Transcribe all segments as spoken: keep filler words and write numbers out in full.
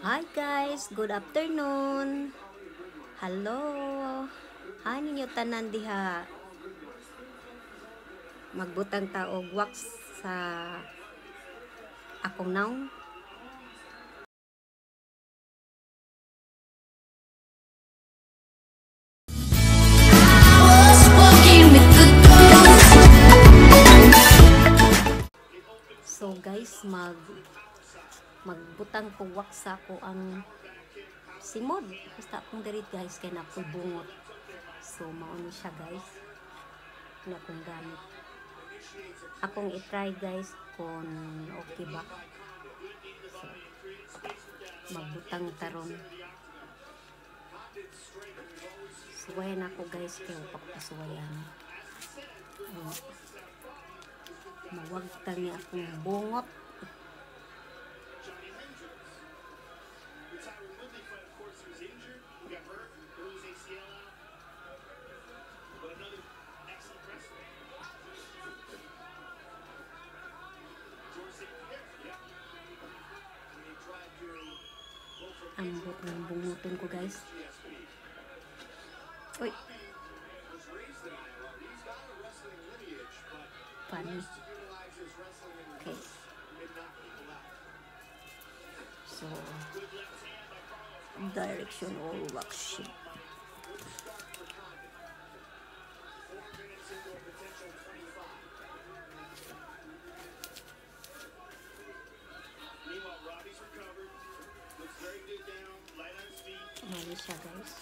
Hi guys, good afternoon. Hello. Hani nyo tanan diha. Magbutang taog wax sa akong naong. So guys, mag magbutang ko wax sa ako ang simod. Basta akong dirit guys, kaya na ako'y bungot. So mauni siya guys. Na akong gamit. Akong i-try guys kung okay ba. So, magbutang taron. Suwayan ako guys, kaya pagpasuwayan. Uh, mawagtang niya akong bungot. Ambot ng bungutin ko guys. Uy. Funny. Okay. So, direction or wax shape. Mali siya guys.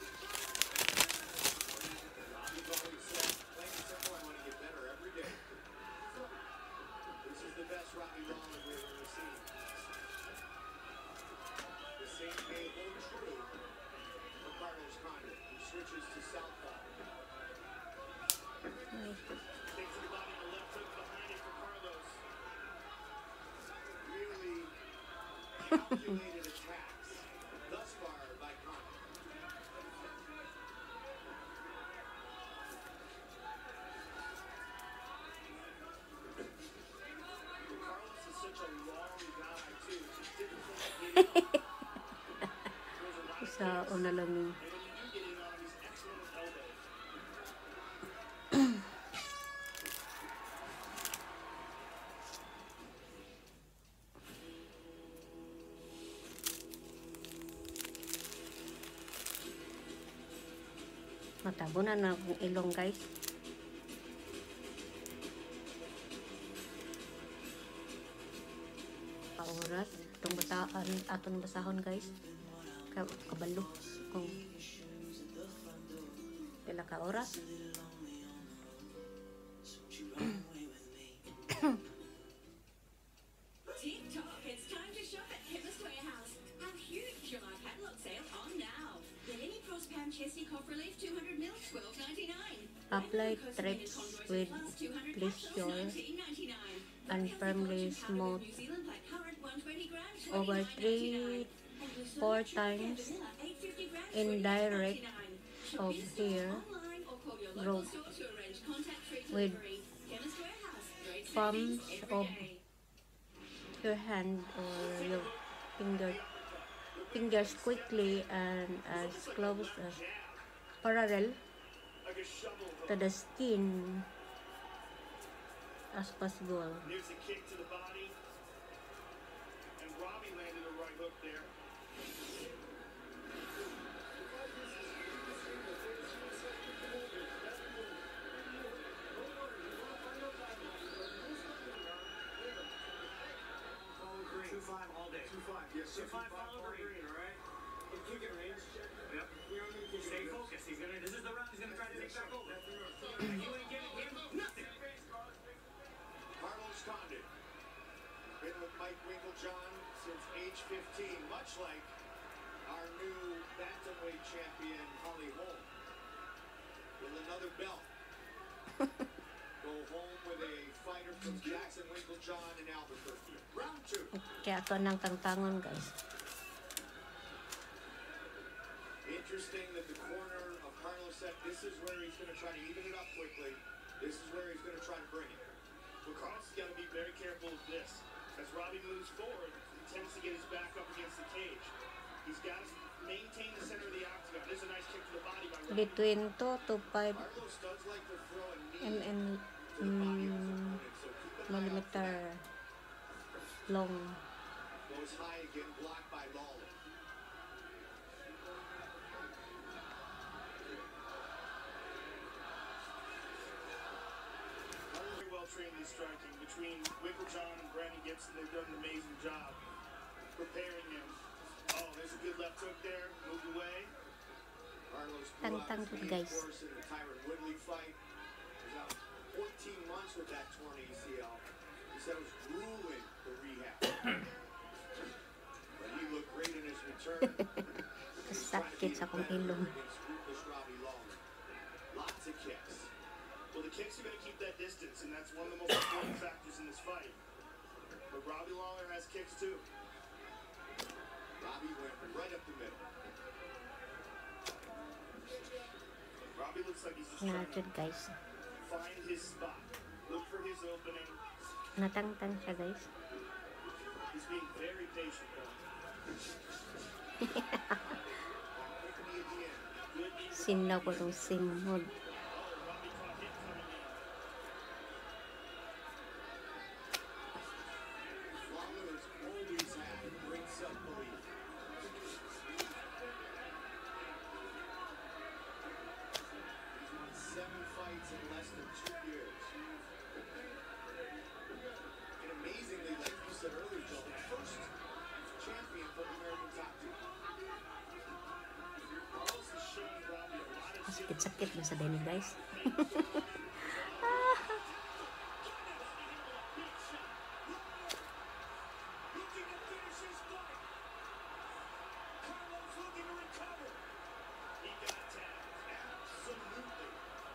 Sa una lang yung matabunan na akong ilong guys. Pauras itong basaan aton basahon guys. Kabalo kung pila ka oras. TikTok, it's time to shop at Chemist Warehouse. Our huge July catalog sale on now. The Mini Pros Pam Chesty Cough Relief two hundred mils, twelve ninety-nine. Apply trips with pleasure and firmly smooth over three four times indirect of hair growth with palms of your hand or your finger fingers quickly and as close as parallel to the skin as possible. There's a kick to the body, and Robbie landed a right hook there. Two five all day. Two five, yes. Two five follow green, all right. If you get range check. Yep. Stay focused. He's gonna. This is the round. He's gonna try to take back over. You ain't getting him nothing. Carlos Condit, been with Mike Winklejohn since age fifteen, much like our new bantamweight champion, Holly Holm. With another belt. Go home with a fighter from Jackson Winklejohn in Albuquerque. Round two. Kaya ito ng tangtangon guys. Interesting that the corner of Carlos said this is where he's going to try to even it up quickly. This is where he's going to try to bring it. Well, Carlos has got to be very careful of this. As Robbie moves forward, he tends to get his back up against the cage. got to maintain the center of the octagon. There's a nice kick to the body by Robbie. Between two to five Carlos does like to throw a knee mm, to the body of his mm, opponent, so keep an eye out for millimeter that. long. Goes high again, blocked by Lawler. Very well trained in striking. Between Winklejohn and Brandon Gibson, they've done an amazing job preparing him. Oh, there's a good left hook there. Moved away. Carlos Tang- blew out tang his to the knee, guys. of course, in the Tyron Woodley fight. He was out fourteen months with that torn A C L. He said it was grueling, the rehab. But he looked great in his return. He's trying to Sakit be sa kong better ilong. against ruthless Robbie Lawler. Lots of kicks. Well, the kicks are going to keep that distance, and that's one of the most important factors in this fight. But Robbie Lawler has kicks too. Robbie went right up the middle. Robbie looks like he's just trying to Naked guys. find his spot. Look for his opening. Natangtang siya guys. He's being very patient though. Quickly at the end. Good knee. Sinaw ko itong simod. Oh, Robbie caught him coming in. Lawler has always had great self-belief. He's won seven fights in less than two years. And amazingly, like you said earlier, Joe, the first champion for the American Top Team. Carlos has shown Robbie a lot of Sakit-sakit na sa deni guys. looking to finish his fight. Carlos looking to recover. He got tagged. Absolutely.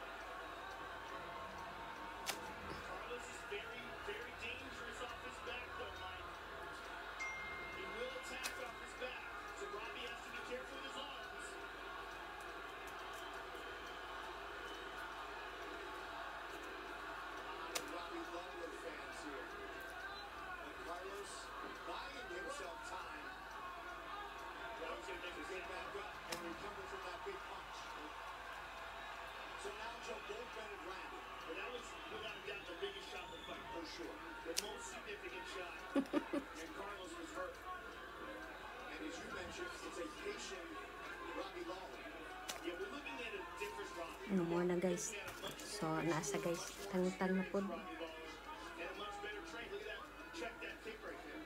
Carlos is very, very dangerous off his back, though, Mike. He will attack off his back, so Robbie has to be careful with his arms. The Robbie Lawler fans here. But Carlos buying himself time Robbie's gonna make to his get head back up and recover from that big punch. So now Joe, both men have landed, But that was, without a doubt, the biggest shot of the fight. for sure. The most significant shot. And Carlos was hurt. And as you mentioned, it's a patient Robbie Lawler. Yeah, we're looking at a different Robbie. Ano more na guys. So nasa guys. Tangtang na po. Robbie Lawler. And a much better train. Look at that. Check that kick right there.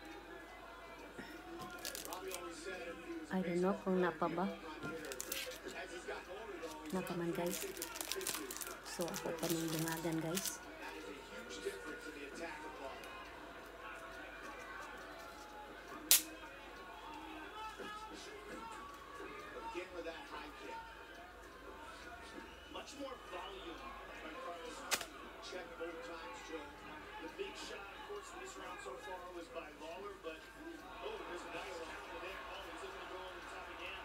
Robbie always said if he was I don't know kung napa ba. a hitter, as he's gotten older though, he's Napa man guys. pitches. So ako pa nung dungagan guys. That is a huge difference in the attack of Lawler. Again with that high kick. Much more volume by Carlos. Check both times, Joe. The big shot, of course, in this round so far was by Lawler, but oh, there's a nice counter there. Oh, he's looking to go over the top again.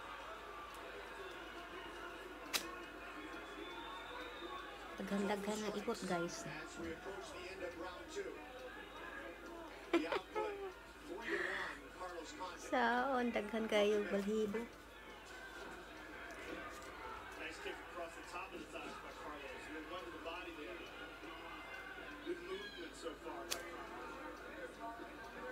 Daghan-daghan na ikot guys. As we approach the end of round two. The output, three to one, Carlos Condit. Saon daghan kayo balhibo. Nice kick across the top of the thighs by Carlos. And then one to the body there. Good movement so far by Carlos.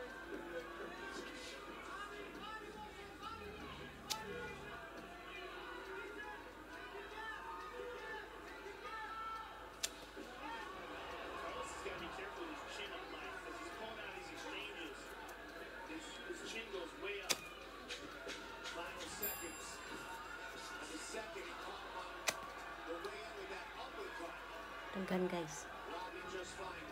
Carlos has got to be careful with his chin up, Mike, because he's pulling out these exchanges. His, his chin goes way up. Final seconds. And the second he caught him on the way in with that uppercut. Daghan guys. Robbie just fine.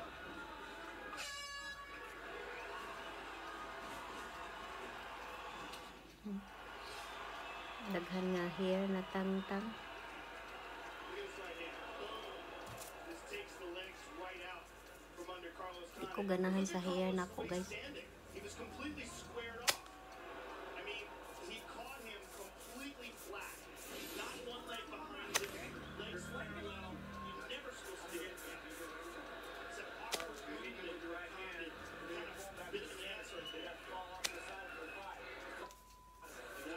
Daghan nga hair na tangtang. Look at this right hand. This takes the legs right out from under Carlos Di Condit. ko ganahan Look sa at hair Carlos na ko the way guys. he's standing. He was completely squared off. I mean, he caught him completely flat. Not one leg behind him. Legs squared well. You're never supposed to hit him. It's an awkward movement with your right hand. Kind of bit of an ass right there.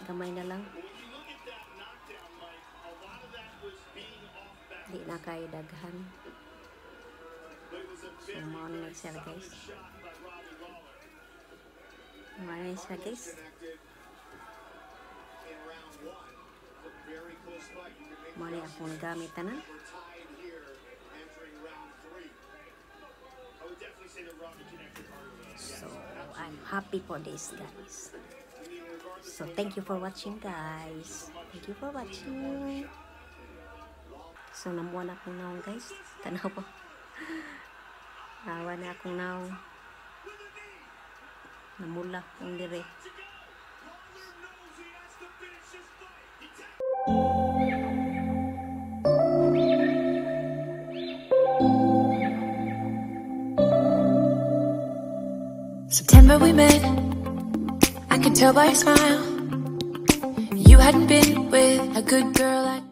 Gamay na lang. When you look at that knockdown, Mike, a lot of that was being off balance. Di na kay daghan. But it was a So, very, mao na very siya, solid guys. shot by Robbie Lawler. Mao na siya, guys. Connected in round one. A very close fight. You can make Mao na akong nagamit na. We're tied here entering round three. I would definitely say that Robbie connected harder with us. So, I'm happy for this, guys. So, thank you for watching, guys. Thank you for watching. So, namuha na akong naong, guys. Tanaw po. Nawa na akong naong. Namula akong dire. September we met, I could tell by your smile. You hadn't been with a good girl like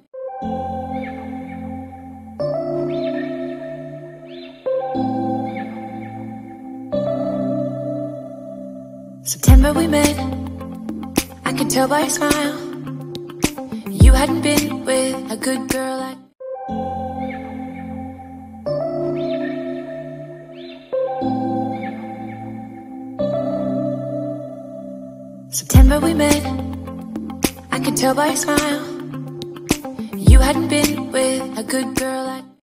September we met, I could tell by your smile. You hadn't been with a good girl like September we met, I could tell by your smile. You hadn't been with a good girl like